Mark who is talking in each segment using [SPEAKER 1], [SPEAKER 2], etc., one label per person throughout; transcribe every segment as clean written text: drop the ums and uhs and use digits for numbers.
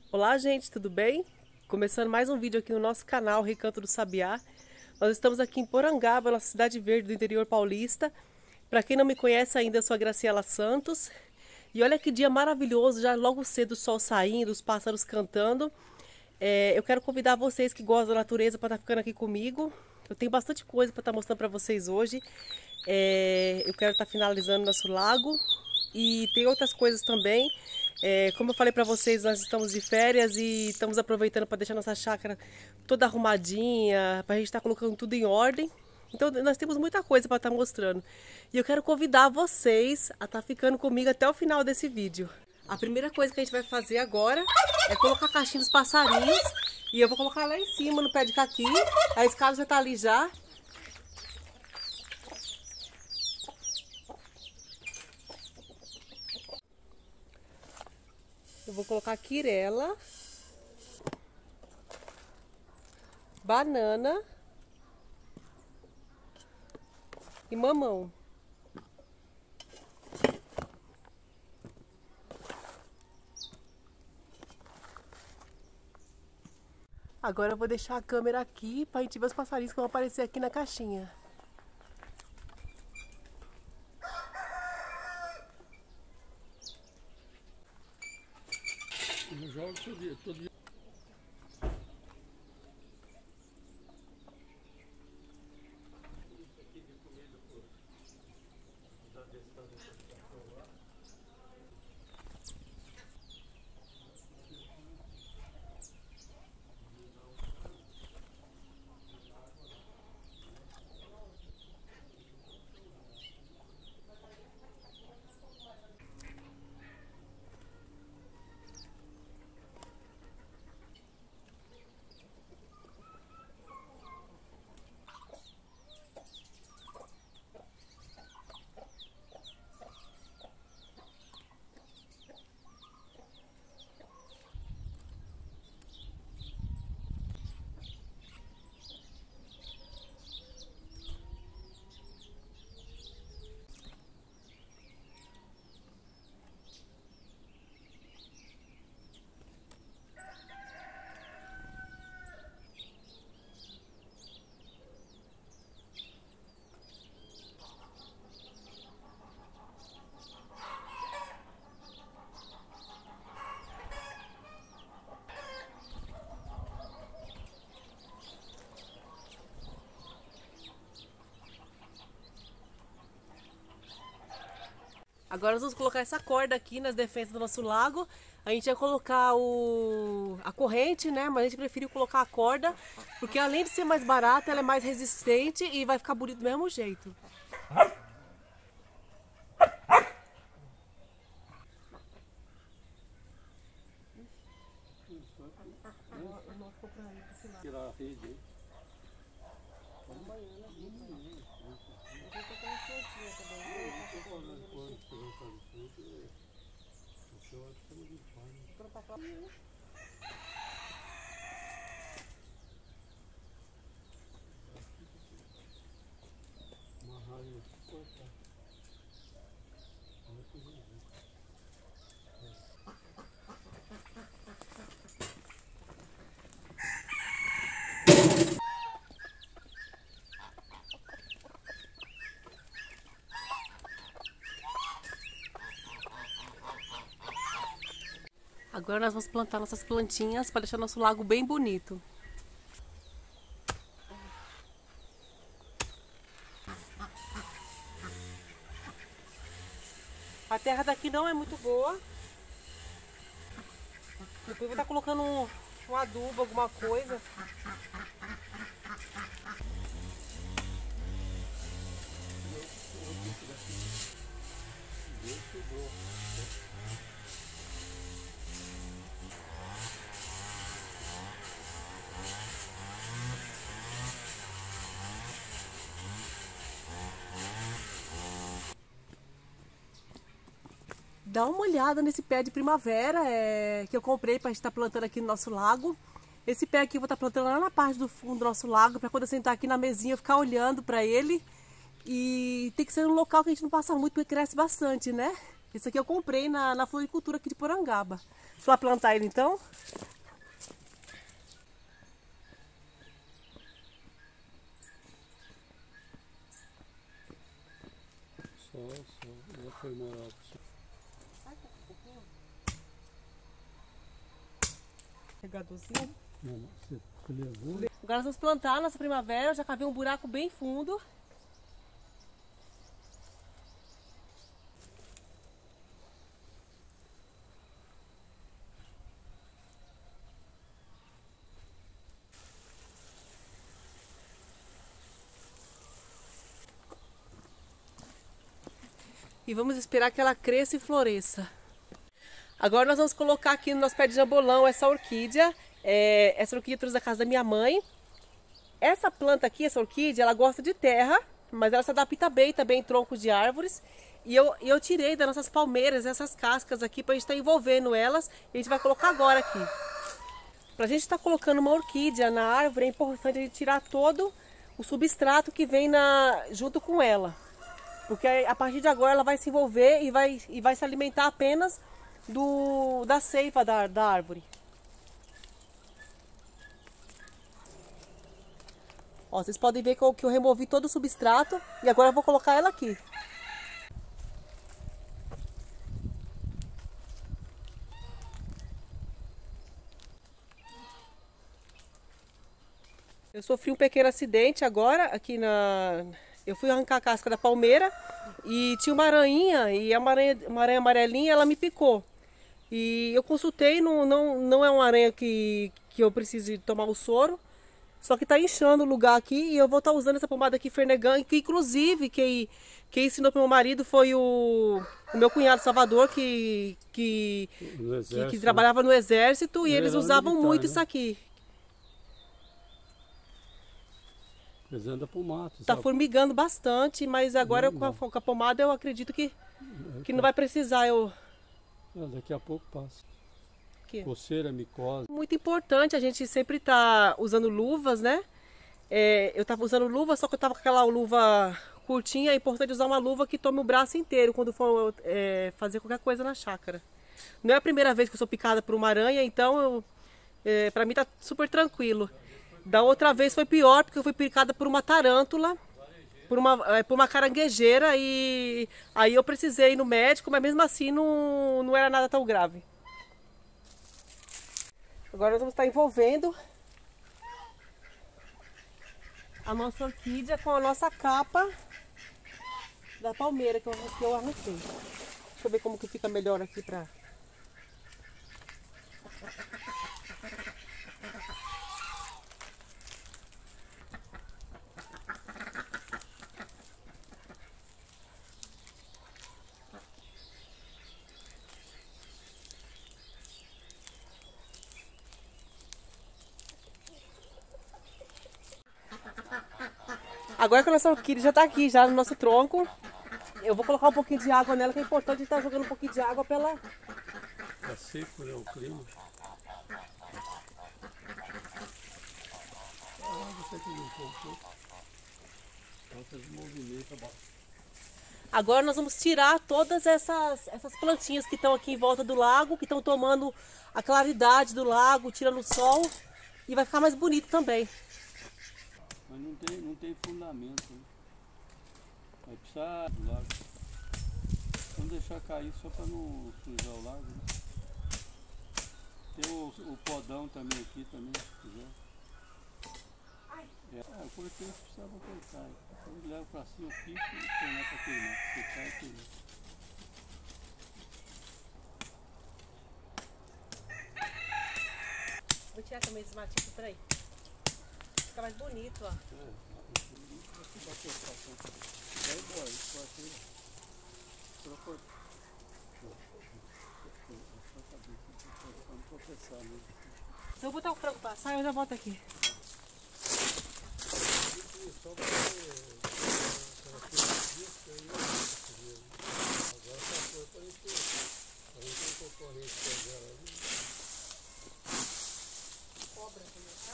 [SPEAKER 1] Olá, gente, tudo bem? Começando mais um vídeo aqui no nosso canal Recanto do Sabiá. Nós estamos aqui em Porangaba, na cidade verde do interior paulista. Para quem não me conhece ainda, eu sou a Graciela Santos. E olha que dia maravilhoso, já logo cedo o sol saindo, os pássaros cantando. Eu quero convidar vocês que gostam da natureza para estar ficando aqui comigo. Eu tenho bastante coisa para estar mostrando para vocês hoje. Eu quero estar finalizando nosso lago e tem outras coisas também. Como eu falei para vocês, nós estamos de férias e estamos aproveitando para deixar nossa chácara toda arrumadinha, para a gente estar colocando tudo em ordem. Então nós temos muita coisa para estar mostrando. E eu quero convidar vocês a estar ficando comigo até o final desse vídeo. A primeira coisa que a gente vai fazer agora é colocar a caixinha dos passarinhos. E eu vou colocar lá em cima no pé de caqui. A escada já está ali já. Eu vou colocar quirela, banana e mamão. Agora eu vou deixar a câmera aqui para a gente ver os passarinhos que vão aparecer aqui na caixinha.
[SPEAKER 2] Eu jogo todo dia.
[SPEAKER 1] Agora nós vamos colocar essa corda aqui nas defesas do nosso lago. A gente ia colocar a corrente, né? Mas a gente preferiu colocar a corda, porque além de ser mais barata, ela é mais resistente e vai ficar bonito do mesmo jeito.
[SPEAKER 2] Tirar a rede aí.
[SPEAKER 1] Agora nós vamos plantar nossas plantinhas para deixar nosso lago bem bonito. A terra daqui não é muito boa. Depois eu vou estar colocando um adubo, alguma coisa. Dá uma olhada nesse pé de primavera que eu comprei para a gente estar plantando aqui no nosso lago. Esse pé aqui eu vou estar plantando lá na parte do fundo do nosso lago, para quando eu sentar aqui na mesinha eu ficar olhando para ele. E tem que ser num local que a gente não passa muito, porque cresce bastante, né? Esse aqui eu comprei na floricultura aqui de Porangaba. Deixa eu lá plantar ele então.
[SPEAKER 2] Só. Ela foi morar com você.
[SPEAKER 1] Regadorzinho.
[SPEAKER 2] Não, você levou.
[SPEAKER 1] Agora nós vamos plantar nossa primavera. Eu já cavei um buraco bem fundo. E vamos esperar que ela cresça e floresça. Agora nós vamos colocar aqui no nosso pé de jambolão essa orquídea. Essa orquídea eu trouxe da casa da minha mãe. Essa planta aqui, essa orquídea, ela gosta de terra, mas ela se adapta bem também em troncos de árvores. E eu tirei das nossas palmeiras essas cascas aqui para a gente estar envolvendo elas. E a gente vai colocar agora aqui. Para a gente estar colocando uma orquídea na árvore, é importante a gente tirar todo o substrato que vem junto com ela. Porque a partir de agora ela vai se envolver e vai se alimentar apenas da seiva da árvore. Ó, vocês podem ver que eu removi todo o substrato e agora eu vou colocar ela aqui. Eu sofri um pequeno acidente agora aqui Eu fui arrancar a casca da palmeira e tinha uma aranha, e uma aranha amarelinha, ela me picou. E eu consultei, não é uma aranha que eu precise tomar o soro, só que está inchando o lugar aqui e eu vou estar usando essa pomada aqui Fernegan, que inclusive quem ensinou para o meu marido foi o meu cunhado Salvador, que trabalhava no exército e eles usavam militar, muito, né? Isso aqui.
[SPEAKER 2] Eles andam pro mato.
[SPEAKER 1] Tá formigando bastante, mas agora com a pomada eu acredito que não vai precisar.
[SPEAKER 2] Daqui a pouco passa.
[SPEAKER 1] Aqui.
[SPEAKER 2] Coceira, micose.
[SPEAKER 1] Muito importante a gente sempre tá usando luvas, né? Eu tava usando luva, só que eu tava com aquela luva curtinha. É importante usar uma luva que tome o braço inteiro quando for fazer qualquer coisa na chácara. Não é a primeira vez que eu sou picada por uma aranha, então pra mim tá super tranquilo. Da outra vez foi pior, porque eu fui picada por uma tarântula, por uma caranguejeira, e aí eu precisei ir no médico, mas mesmo assim não era nada tão grave. Agora nós vamos estar envolvendo a nossa orquídea com a nossa capa da palmeira que eu arranquei. Deixa eu ver como que fica melhor aqui pra... Agora que a nossa orquídea já está aqui, já no nosso tronco, eu vou colocar um pouquinho de água nela, que é importante estar jogando um pouquinho de água para ela...
[SPEAKER 2] Tá seco, né, o clima. Você que limpou um pouco.
[SPEAKER 1] Agora nós vamos tirar todas essas plantinhas que estão aqui em volta do lago, que estão tomando a claridade do lago, tirando o sol, e vai ficar mais bonito também.
[SPEAKER 2] Mas não tem fundamento, né? Vai precisar do lago. Vamos deixar cair só para não sujar o lago, né? Tem o podão também aqui, também, se quiser. Eu coloquei que precisava cortar. Então leva para cima o pico e tornar para queimar. Porque cai queimar.
[SPEAKER 1] Vou tirar também esse matinho, peraí. Fica mais bonito, ó.
[SPEAKER 2] Vai embora, isso vai ser. Vamos processar mesmo.
[SPEAKER 1] Se eu botar o frango passar, eu já volto aqui. Cobra também, tá?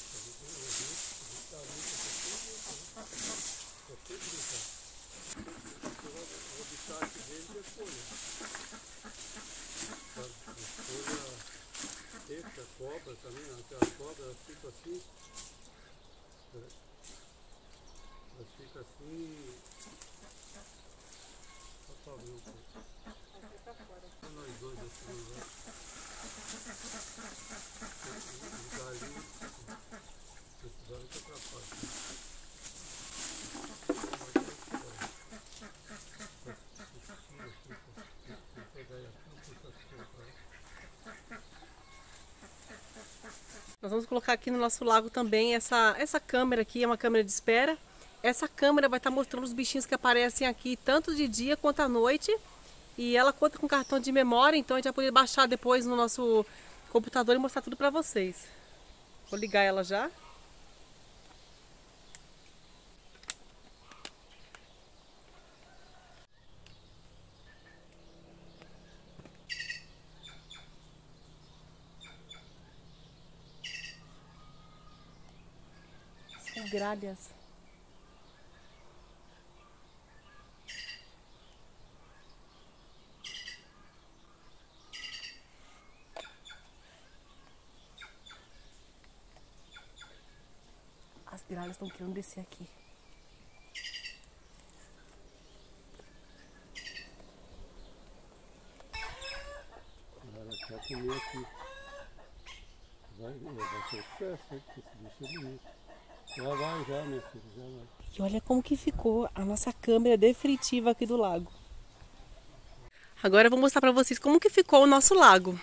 [SPEAKER 2] O habitat dele é folha. Seca, cobra também, aquelas cobras elas ficam assim. Elas ficam assim. sobe um pouco. Nós dois aqui no lugar. Os galinhos, esses galinhos que atrapalham.
[SPEAKER 1] Nós vamos colocar aqui no nosso lago também essa câmera aqui, é uma câmera de espera. Essa câmera vai estar mostrando os bichinhos que aparecem aqui, tanto de dia quanto à noite. E ela conta com cartão de memória, então a gente vai poder baixar depois no nosso computador e mostrar tudo para vocês. Vou ligar ela já. São gralhas. As gralhas estão querendo descer aqui.
[SPEAKER 2] Ela quer comer aqui. Vai ser sucesso, hein? Esse bicho é bonito. Já vai, já, minha filha, já vai.
[SPEAKER 1] E olha como que ficou a nossa câmera definitiva aqui do lago. Agora eu vou mostrar para vocês como que ficou o nosso lago.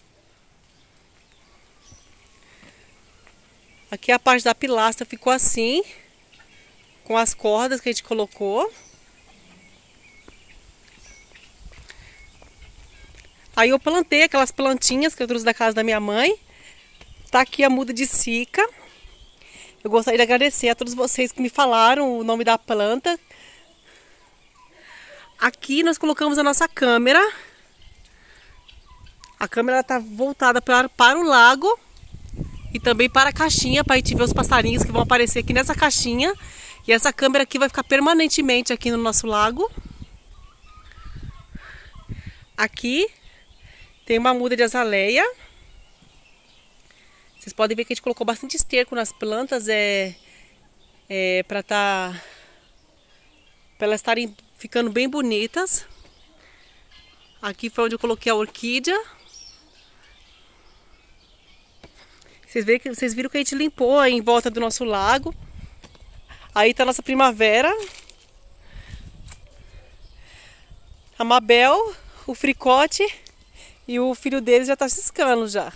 [SPEAKER 1] Aqui a parte da pilastra ficou assim, com as cordas que a gente colocou. Aí eu plantei aquelas plantinhas que eu trouxe da casa da minha mãe. Tá aqui a muda de sica. Eu gostaria de agradecer a todos vocês que me falaram o nome da planta. Aqui nós colocamos a nossa câmera. A câmera está voltada para o lago e também para a caixinha, para a gente ver os passarinhos que vão aparecer aqui nessa caixinha. E essa câmera aqui vai ficar permanentemente aqui no nosso lago. Aqui tem uma muda de azaleia. Vocês podem ver que a gente colocou bastante esterco nas plantas, para elas estarem ficando bem bonitas. Aqui foi onde eu coloquei a orquídea. Vocês viram que a gente limpou aí em volta do nosso lago. Aí tá a nossa primavera. A Mabel, o Fricote e o filho deles já tá ciscando já.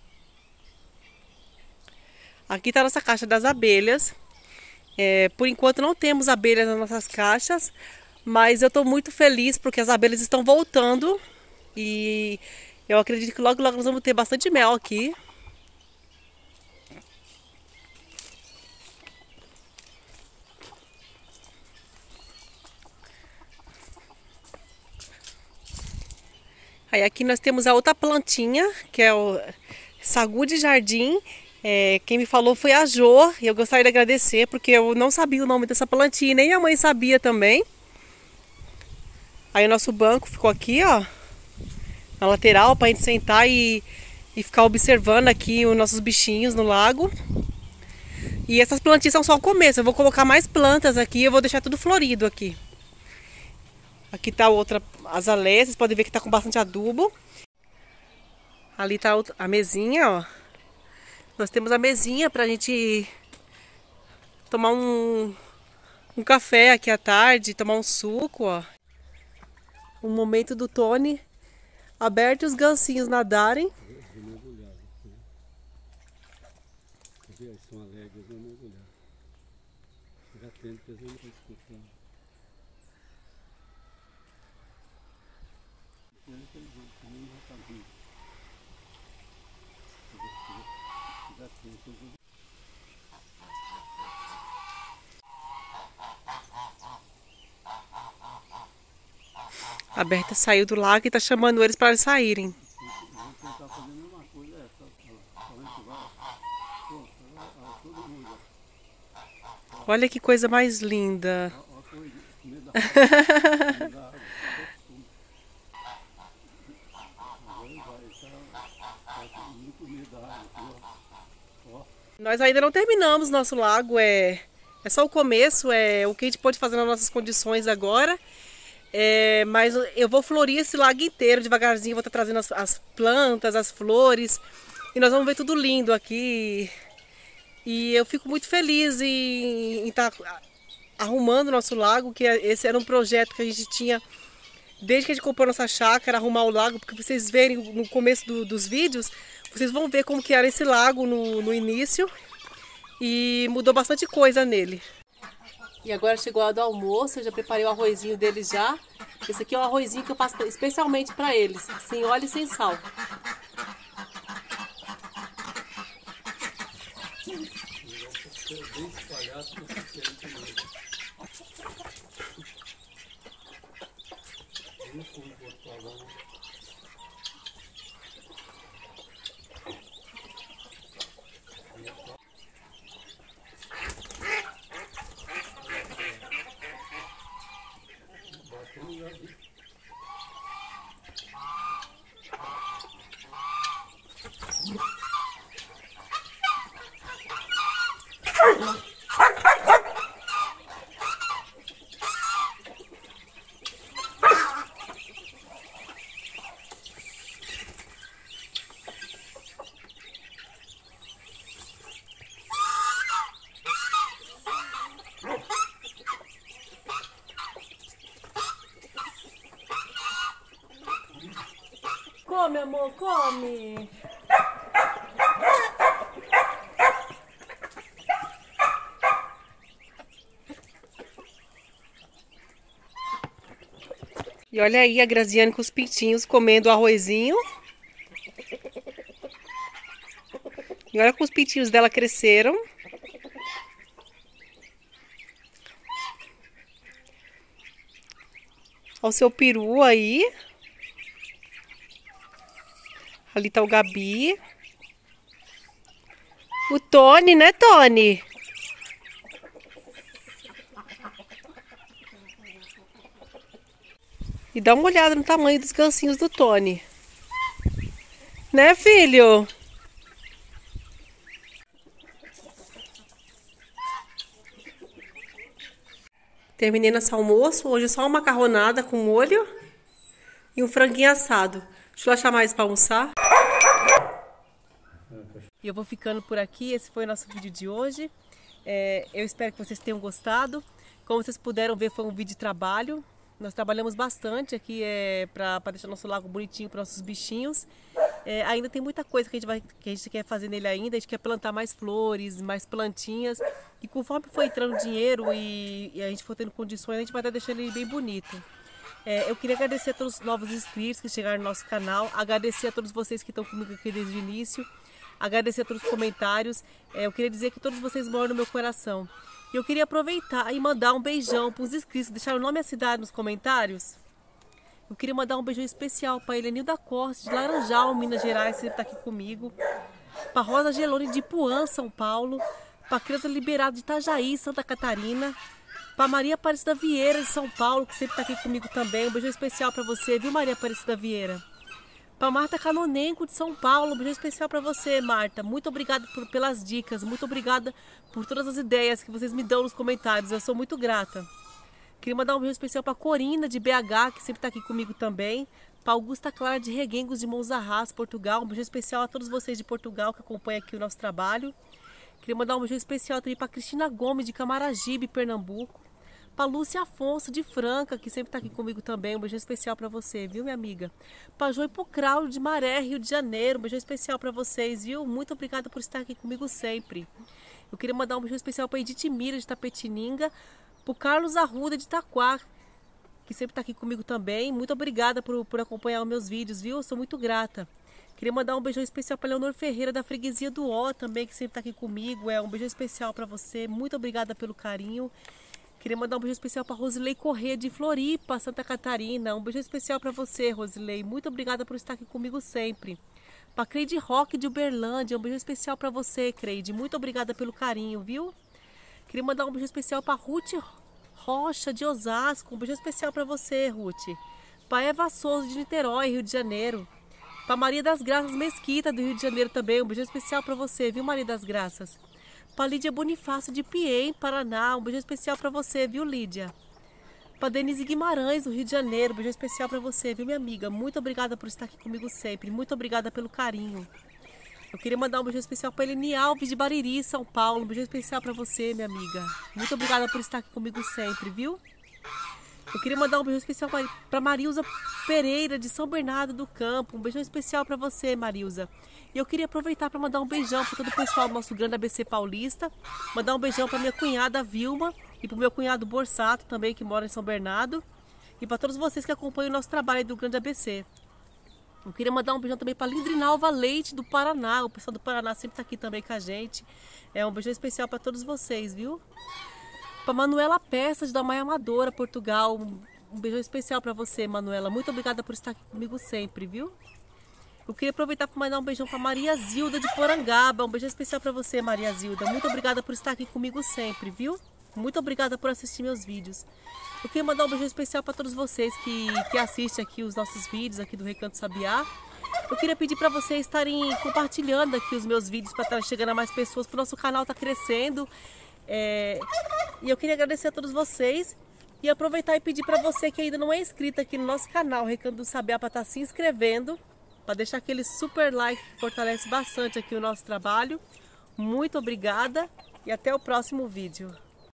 [SPEAKER 1] Aqui está a nossa caixa das abelhas. Por enquanto não temos abelhas nas nossas caixas, mas eu estou muito feliz porque as abelhas estão voltando e eu acredito que logo logo nós vamos ter bastante mel aqui. Aí aqui nós temos a outra plantinha, que é o sagu de jardim. Quem me falou foi a Jo, e eu gostaria de agradecer, porque eu não sabia o nome dessa plantinha, nem a mãe sabia também. Aí o nosso banco ficou aqui, ó, na lateral, para a gente sentar e ficar observando aqui os nossos bichinhos no lago. E essas plantinhas são só o começo, eu vou colocar mais plantas aqui, eu vou deixar tudo florido aqui. Aqui tá outra azaleia, vocês podem ver que tá com bastante adubo. Ali tá a mesinha, ó. Nós temos a mesinha pra gente tomar um café aqui à tarde, tomar um suco, ó. Um momento do Tony aberto e os gancinhos nadarem.
[SPEAKER 2] São alegres, vão mergulhar. Já tem que fazer uma discussão.
[SPEAKER 1] A Berta saiu do lago e está chamando eles para saírem.
[SPEAKER 2] Vamos tentar fazer a mesma coisa,
[SPEAKER 1] Olha que coisa mais linda. Nós ainda não terminamos nosso lago, é só o começo, é o que a gente pode fazer nas nossas condições agora. Mas eu vou florir esse lago inteiro devagarzinho, vou estar trazendo as plantas, as flores, e nós vamos ver tudo lindo aqui. E eu fico muito feliz em estar arrumando o nosso lago, que esse era um projeto que a gente tinha desde que a gente comprou nossa chácara, arrumar o lago, porque vocês verem no começo dos vídeos, vocês vão ver como que era esse lago no início, e mudou bastante coisa nele. E agora chegou a hora do almoço, eu já preparei o arrozinho deles já. Esse aqui é o arrozinho que eu faço especialmente para eles, sem óleo e sem sal. Come, amor, come! E olha aí a Graziane com os pintinhos comendo o arrozinho. E olha como os pintinhos dela cresceram. Olha o seu peru aí. Ali tá o Gabi. O Tony, né, Tony? E dá uma olhada no tamanho dos gancinhos do Tony. Né, filho? Terminei nosso almoço. Hoje é só uma macarronada com molho e um franguinho assado. Deixa eu achar mais para almoçar. E eu vou ficando por aqui. Esse foi o nosso vídeo de hoje. Eu espero que vocês tenham gostado. Como vocês puderam ver, foi um vídeo de trabalho. Nós trabalhamos bastante aqui para deixar nosso lago bonitinho para nossos bichinhos. Ainda tem muita coisa que a gente quer fazer nele ainda. A gente quer plantar mais flores, mais plantinhas. E conforme for entrando dinheiro e a gente for tendo condições, a gente vai estar deixando ele bem bonito. Eu queria agradecer a todos os novos inscritos que chegaram no nosso canal. Agradecer a todos vocês que estão comigo aqui desde o início. Agradecer a todos os comentários. Eu queria dizer que todos vocês moram no meu coração. E eu queria aproveitar e mandar um beijão para os inscritos. Deixar o nome e a cidade nos comentários. Eu queria mandar um beijão especial para Helenil da Costa, de Laranjal, Minas Gerais, que sempre está aqui comigo. Para Rosa Gelone, de Ipuã, São Paulo. Para Criança Liberada, de Itajaí, Santa Catarina. Para Maria Aparecida Vieira, de São Paulo, que sempre está aqui comigo também. Um beijão especial para você, viu, Maria Aparecida Vieira? Para Marta Canonenco, de São Paulo, um beijão especial para você, Marta. Muito obrigada pelas dicas, muito obrigada por todas as ideias que vocês me dão nos comentários. Eu sou muito grata. Queria mandar um beijo especial para Corina, de BH, que sempre está aqui comigo também. Para Augusta Clara, de Reguengos, de Monzarras, Portugal. Um beijo especial a todos vocês de Portugal que acompanham aqui o nosso trabalho. Queria mandar um beijo especial também para Cristina Gomes, de Camaragibe, Pernambuco. Para Lúcia Afonso, de Franca, que sempre está aqui comigo também. Um beijão especial para você, viu, minha amiga? Para Joy Pucraulo, de Maré, Rio de Janeiro. Um beijão especial para vocês, viu? Muito obrigada por estar aqui comigo sempre. Eu queria mandar um beijão especial para Edith Mira, de Tapetininga. Para o Carlos Arruda, de Itaquá, que sempre está aqui comigo também. Muito obrigada por acompanhar os meus vídeos, viu? Eu sou muito grata. Queria mandar um beijão especial para Leonor Ferreira, da Freguesia do Ó, também, que sempre está aqui comigo. Um beijão especial para você. Muito obrigada pelo carinho. Queria mandar um beijo especial para Rosilei Corrêa, de Floripa, Santa Catarina. Um beijo especial para você, Rosilei. Muito obrigada por estar aqui comigo sempre. Para Creide Roque, de Uberlândia. Um beijo especial para você, Creide. Muito obrigada pelo carinho, viu? Queria mandar um beijo especial para Ruth Rocha, de Osasco. Um beijo especial para você, Ruth. Para Eva Souza, de Niterói, Rio de Janeiro. Para Maria das Graças Mesquita, do Rio de Janeiro também. Um beijo especial para você, viu, Maria das Graças? Para Lídia Bonifácio, de Piem, Paraná. Um beijo especial para você, viu, Lídia? Para Denise Guimarães, do Rio de Janeiro, um beijão especial para você, viu, minha amiga? Muito obrigada por estar aqui comigo sempre, muito obrigada pelo carinho. Eu queria mandar um beijão especial para Eleni Alves, de Bariri, São Paulo. Um beijão especial para você, minha amiga. Muito obrigada por estar aqui comigo sempre, viu? Eu queria mandar um beijão especial para Marilza Pereira, de São Bernardo do Campo. Um beijão especial para você, Marilza. E eu queria aproveitar para mandar um beijão para todo o pessoal do nosso Grande ABC Paulista. Mandar um beijão para minha cunhada Vilma e para o meu cunhado Borsato também, que mora em São Bernardo. E para todos vocês que acompanham o nosso trabalho aí do Grande ABC. Eu queria mandar um beijão também para Lindrinalva Leite, do Paraná. O pessoal do Paraná sempre está aqui também com a gente. Um beijão especial para todos vocês, viu? Para Manuela Peças, da Maia Amadora, Portugal. Um beijão especial para você, Manuela. Muito obrigada por estar aqui comigo sempre, viu? Eu queria aproveitar para mandar um beijão para Maria Zilda, de Porangaba. Um beijão especial para você, Maria Zilda. Muito obrigada por estar aqui comigo sempre, viu? Muito obrigada por assistir meus vídeos. Eu queria mandar um beijão especial para todos vocês que assistem aqui os nossos vídeos aqui do Recanto Sabiá. Eu queria pedir para vocês estarem compartilhando aqui os meus vídeos para estar chegando a mais pessoas, para o nosso canal estar crescendo. E eu queria agradecer a todos vocês e aproveitar e pedir para você que ainda não é inscrito aqui no nosso canal Recanto do Sabiá, para estar se inscrevendo, para deixar aquele super like que fortalece bastante aqui o nosso trabalho. Muito obrigada e até o próximo vídeo.